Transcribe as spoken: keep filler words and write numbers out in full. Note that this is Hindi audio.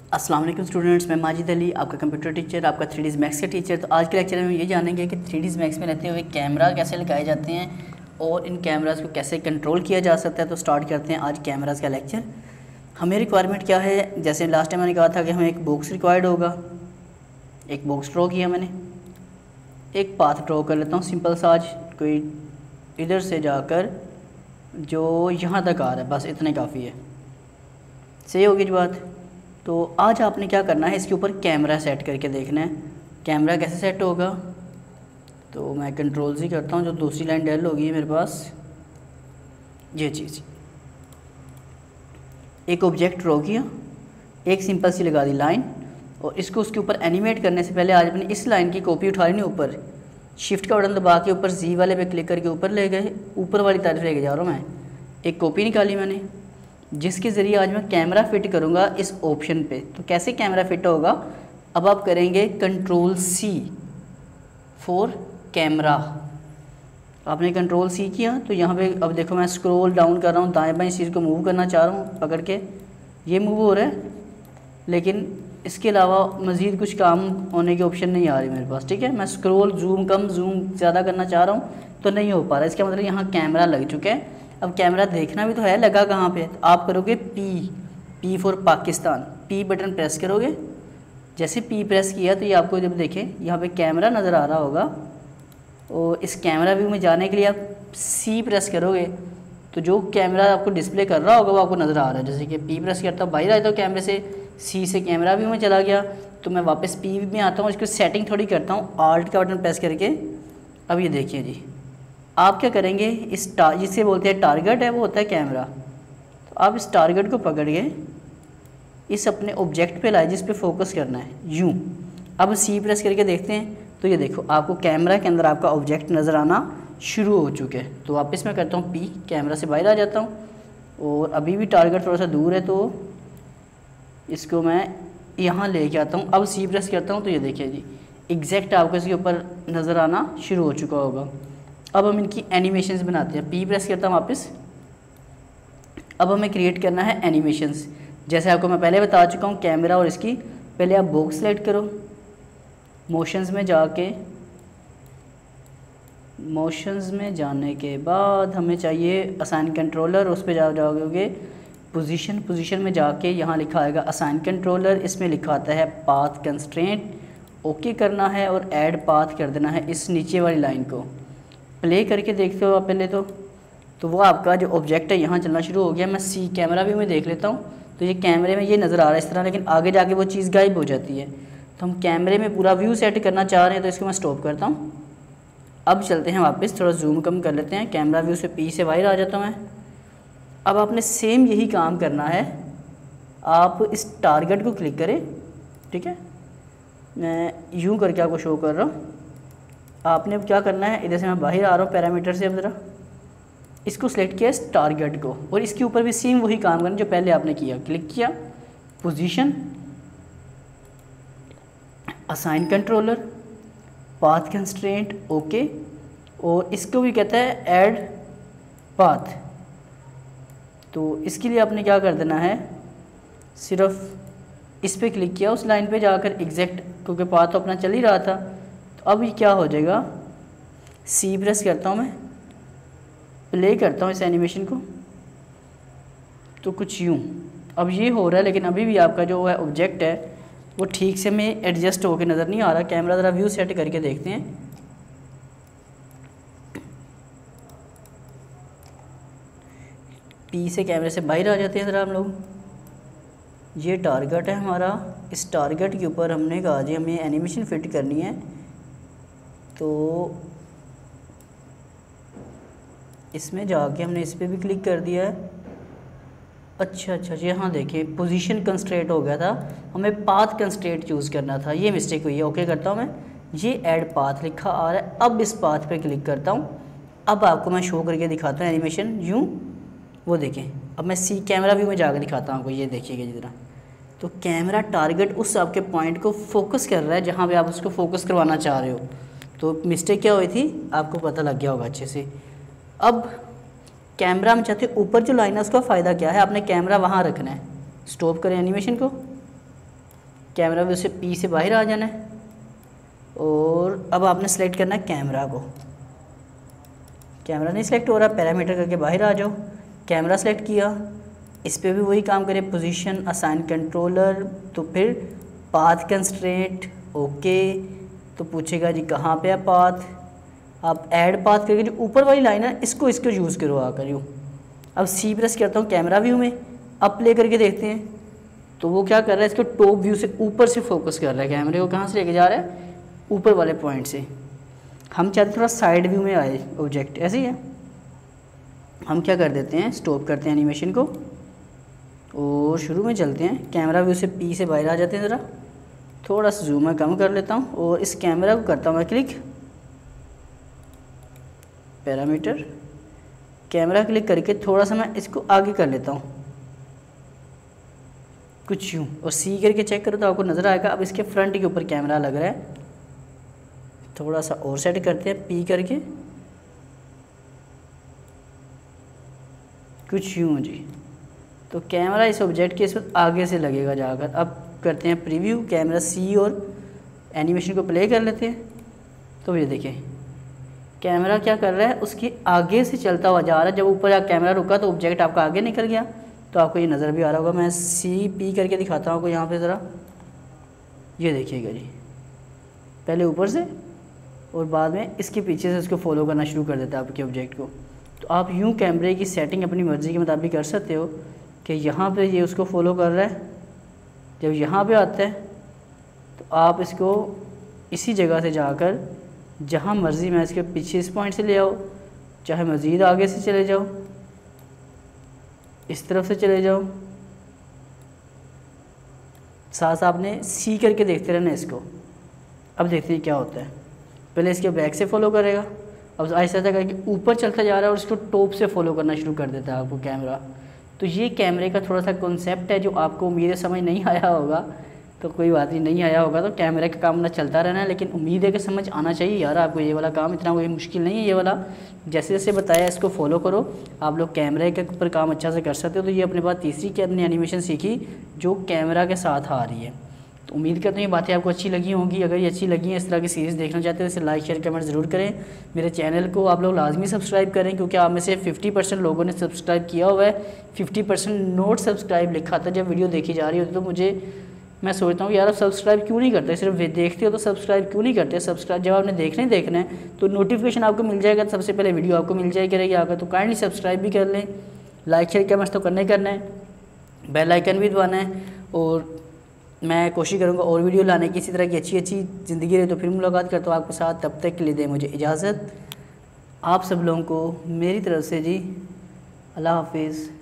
अस्सलाम वालेकुम स्टूडेंट्स, मैं माजिद अली, आपका कंप्यूटर टीचर, आपका थ्री डीज़ मैक्स का टीचर। तो आज के लेक्चर में हम ये जानेंगे कि थ्री डीज़ मैक्स में रहते हुए कैमरा कैसे लगाए जाते हैं और इन कैमराज़ को कैसे कंट्रोल किया जा सकता है। तो स्टार्ट करते हैं आज कैमराज़ का लेक्चर। हमें रिक्वायरमेंट क्या है, जैसे लास्ट टाइम मैंने कहा था कि हमें एक बॉक्स रिक्वायर्ड होगा। एक बॉक्स ड्रॉ किया मैंने, एक पाथ ड्रॉ कर लेता हूँ सिंपल सा। आज कोई इधर से जाकर जो यहाँ तक आ रहा है, बस इतने काफ़ी है। सही होगी जो बात। तो आज आपने क्या करना है, इसके ऊपर कैमरा सेट करके देखना है। कैमरा कैसे सेट होगा, तो मैं कंट्रोल सी करता हूँ, जो दूसरी लाइन डेल होगी मेरे पास, ये चीज़। एक ऑब्जेक्ट ड्रॉ किया, एक सिंपल सी लगा दी लाइन, और इसको उसके ऊपर एनिमेट करने से पहले आज अपने इस लाइन की कॉपी उठा लेनी। ऊपर शिफ्ट का बटन दबा के ऊपर जी वाले पे क्लिक करके ऊपर ले गए, ऊपर वाली तरफ लेके जा रहा हूँ मैं। एक कॉपी निकाली मैंने, जिसके ज़रिए आज मैं कैमरा फिट करूँगा इस ऑप्शन पे। तो कैसे कैमरा फिट होगा, अब आप करेंगे कंट्रोल सी फॉर कैमरा। आपने कंट्रोल सी किया तो यहाँ पे अब देखो मैं स्क्रॉल डाउन कर रहा हूँ, दाएं बाएं इस चीज़ को मूव करना चाह रहा हूँ पकड़ के, ये मूव हो रहा है, लेकिन इसके अलावा मज़ीद कुछ काम होने की ऑप्शन नहीं आ रही मेरे पास। ठीक है, मैं स्क्रॉल जूम कम जूम ज़्यादा करना चाह रहा हूँ तो नहीं हो पा रहा। इसका मतलब यहाँ कैमरा लग चुका है। अब कैमरा देखना भी तो है, लगा कहाँ पे, तो आप करोगे P, P for Pakistan, P button press करोगे। जैसे पी प्रेस किया तो ये आपको जब देखें यहाँ पे कैमरा नज़र आ रहा होगा, और इस कैमरा व्यू में जाने के लिए आप सी प्रेस करोगे तो जो कैमरा आपको डिस्प्ले कर रहा होगा वो आपको नज़र आ रहा है। जैसे कि पी प्रेस करता हूँ, बाहर आता हूँ कैमरे से, सी से कैमरा व्यू में चला गया, तो मैं वापस पी में आता हूँ। इसको सेटिंग थोड़ी करता हूँ, आल्ट का बटन प्रेस करके। अब ये देखिए जी, आप क्या करेंगे, इस जिसे बोलते हैं टारगेट है, वो होता है कैमरा। तो आप इस टारगेट को पकड़ के इस अपने ऑब्जेक्ट पे लाए जिस पे फोकस करना है, यूँ। अब सी प्रेस करके देखते हैं तो ये देखो आपको कैमरा के अंदर आपका ऑब्जेक्ट नज़र आना शुरू हो चुके हैं। तो वापस मैं करता हूँ पी, कैमरा से बाहर आ जाता हूँ, और अभी भी टारगेट थोड़ा सा दूर है तो इसको मैं यहाँ ले के आता हूँ। अब सी प्रेस करता हूँ तो ये देखिए जी, एग्जैक्ट आपको इसके ऊपर नज़र आना शुरू हो चुका होगा। अब हम इनकी एनिमेशंस बनाते हैं, पी प्रेस करता हूँ वापस। अब हमें क्रिएट करना है एनिमेशंस। जैसे आपको मैं पहले बता चुका हूँ कैमरा और इसकी, पहले आप बॉक्स सेलेक्ट करो, मोशंस में जाके, मोशंस में जाने के बाद हमें चाहिए असाइन कंट्रोलर, उस पर जा जाओगे पोजीशन, पोजीशन में जाके यहाँ लिखा आएगा असाइन कंट्रोलर, इसमें लिखा आता है पाथ कंस्ट्रेंट। ओके करना है और ऐड पाथ कर देना है इस नीचे वाली लाइन को। प्ले करके देखते हो आप पहले तो तो वो आपका जो ऑब्जेक्ट है यहाँ चलना शुरू हो गया। मैं सी कैमरा व्यू में देख लेता हूँ तो ये कैमरे में ये नज़र आ रहा है इस तरह, लेकिन आगे जाके वो चीज़ गायब हो जाती है। तो हम कैमरे में पूरा व्यू सेट करना चाह रहे हैं, तो इसको मैं स्टॉप करता हूँ। अब चलते हैं वापस, थोड़ा जूम कम कर लेते हैं, कैमरा व्यू से पी से बाहर आ जाता हूँ मैं। अब आपने सेम यही काम करना है, आप इस टारगेट को क्लिक करें। ठीक है, मैं यूँ करके आपको शो कर रहा हूँ। आपने अब क्या करना है, इधर से मैं बाहर आ रहा हूँ पैरामीटर से, अब ज़रा इसको सिलेक्ट किया इस टारगेट को, और इसके ऊपर भी सेम वही काम करना जो पहले आपने किया। क्लिक किया, position, assign controller, path constraint, okay, और इसको भी कहता है ऐड पाथ। तो इसके लिए आपने क्या कर देना है, सिर्फ इस पे क्लिक किया, उस लाइन पे जाकर एग्जैक्ट, क्योंकि पाथ तो अपना चल ही रहा था। तो अब ये क्या हो जाएगा, सी प्रेस करता हूँ मैं, प्ले करता हूँ इस एनिमेशन को, तो कुछ यूँ अब ये हो रहा है, लेकिन अभी भी आपका जो है ऑब्जेक्ट है वो ठीक से में एडजस्ट होकर नज़र नहीं आ रहा। कैमरा ज़रा व्यू सेट करके देखते हैं। पी से कैमरे से बाहर आ जाते हैं ज़रा हम लोग। ये टारगेट है हमारा, इस टारगेट के ऊपर हमने कहा जी हमें एनिमेशन फिट करनी है, तो इसमें जाके हमने इस पर भी क्लिक कर दिया है। अच्छा अच्छा जी, हाँ देखिए पोजीशन कंस्ट्रेंट हो गया था, हमें पाथ कंस्ट्रेंट चूज़ करना था, ये मिस्टेक हुई है। ओके करता हूँ मैं, ये ऐड पाथ लिखा आ रहा है। अब इस पाथ पे क्लिक करता हूँ। अब आपको मैं शो करके दिखाता हूँ एनिमेशन यूँ, वो देखें। अब मैं सी कैमरा व्यू में जाकर दिखाता हूँ आपको, ये देखिएगा जिस तरह। तो कैमरा टारगेट उस आपके पॉइंट को फोकस कर रहा है जहाँ पे आप उसको फोकस करवाना चाह रहे हो। तो मिस्टेक क्या हुई थी आपको पता लग गया होगा अच्छे से। अब कैमरा में चाहते ऊपर जो लाइन है उसका फ़ायदा क्या है, आपने कैमरा वहाँ रखना है। स्टॉप करें एनिमेशन को, कैमरा व्यू से पी से बाहर आ जाना है और अब आपने सेलेक्ट करना है कैमरा को। कैमरा नहीं सेलेक्ट हो रहा, पैरामीटर करके बाहर आ जाओ। कैमरा सेलेक्ट किया, इस पे भी वही काम करें, पोजीशन, असाइन कंट्रोलर, तो फिर पाथ कंस्ट्रेंट, ओके। तो पूछेगा जी कहाँ पे है पाथ, आप ऐड पाथ करके जो ऊपर वाली लाइन है इसको इसको यूज़ करो आकर यूँ। अब सी प्रेस करता हूँ कैमरा व्यू में, अब प्ले करके देखते हैं तो वो क्या कर रहा है, इसको टॉप व्यू से ऊपर से फोकस कर रहा है, कैमरे को कहाँ से लेके जा रहा है, ऊपर वाले पॉइंट से। हम चाहते थोड़ा साइड व्यू में आए ऑब्जेक्ट, ऐसे ही है। हम क्या कर देते हैं, स्टॉप करते हैं एनिमेशन को और शुरू में चलते हैं, कैमरा व्यू से पी से बाहर आ जाते हैं, ज़रा थोड़ा सा जूम मैं कम कर लेता हूँ और इस कैमरा को करता हूँ मैं क्लिक, पैरामीटर, कैमरा क्लिक करके थोड़ा सा मैं इसको आगे कर लेता हूँ कुछ यूँ, और सी करके चेक करो तो आपको नज़र आएगा अब इसके फ्रंट के ऊपर कैमरा लग रहा है। थोड़ा सा और सेट करते हैं पी करके कुछ यूँ जी, तो कैमरा इस ऑब्जेक्ट के इस वक्त आगे से लगेगा जाकर। अब करते हैं प्रीव्यू, कैमरा सी और एनिमेशन को प्ले कर लेते हैं। तो ये देखें कैमरा क्या कर रहा है, उसके आगे से चलता हुआ जा रहा है। जब ऊपर कैमरा रुका तो ऑब्जेक्ट आपका आगे निकल गया, तो आपको ये नज़र भी आ रहा होगा। मैं सी पी करके दिखाता हूँ आपको यहाँ पे ज़रा, ये देखिएगा जी, पहले ऊपर से और बाद में इसके पीछे से उसको फॉलो करना शुरू कर देता है आपके ऑब्जेक्ट को। तो आप यूँ कैमरे की सेटिंग अपनी मर्ज़ी के मुताबिक कर सकते हो कि यहाँ पे ये उसको फॉलो कर रहा है, जब यहाँ पे आता है तो आप इसको इसी जगह से जाकर जहाँ मर्ज़ी मैं इसके पीछे इस पॉइंट से ले आओ, चाहे मज़ीद आगे से चले जाओ, इस तरफ से चले जाओ, साथ आपने सी करके देखते रहना इसको। अब देखते हैं क्या होता है, पहले इसके बैक से फॉलो करेगा, अब ऐसा ऐसा करके ऊपर चलता जा रहा है और इसको टॉप से फॉलो करना शुरू कर देता है आपको कैमरा। तो ये कैमरे का थोड़ा सा कॉन्सेप्ट है जो आपको उम्मीद है समझ नहीं आया होगा, तो कोई बात नहीं, नहीं आया होगा तो कैमरे का काम ना चलता रहना है, लेकिन उम्मीद है कि समझ आना चाहिए यार आपको। ये वाला काम इतना कोई मुश्किल नहीं है, ये वाला जैसे जैसे बताया इसको फॉलो करो, आप लोग कैमरे के ऊपर काम अच्छा से कर सकते हो। तो ये अपने पास तीसरी की अपनी एनिमेशन सीखी जो कैमरा के साथ आ रही है। तो उम्मीद करते हैं ये बातें आपको अच्छी लगी होंगी। अगर ये अच्छी लगी हैं, इस तरह की सीरीज़ देखना चाहते हो, इसे लाइक शेयर कमेंट ज़रूर करें। मेरे चैनल को आप लोग लाजमी सब्सक्राइब करें, क्योंकि आप में से फिफ्टी परसेंट लोगों ने सब्सक्राइब किया हुआ है, फिफ्टी परसेंट नोट सब्सक्राइब लिखा था जब वीडियो देखी जा रही होती। तो मुझे मैं सोचता हूँ यार आप सब्सक्राइब क्यों नहीं करते, सिर्फ देखते हो तो सब्सक्राइब क्यों नहीं करते। सब्सक्राइब जब आपने देखने देखना है तो नोटिफिकेशन आपको मिल जाएगा, सबसे पहले वीडियो आपको मिल जाएगी रहेगी आकर। तो काइंडली सब्सक्राइब भी कर लें, लाइक शेयर कमेंट्स तो करना ही करना है, बेल आइकन भी दबाना है। और मैं कोशिश करूँगा और वीडियो लाने की, इसी तरह की अच्छी अच्छी ज़िंदगी रहे। तो फिर मुलाकात करता हूँ आपके साथ, तब तक के लिए दें मुझे इजाज़त। आप सब लोगों को मेरी तरफ से जी अल्लाह हाफिज़।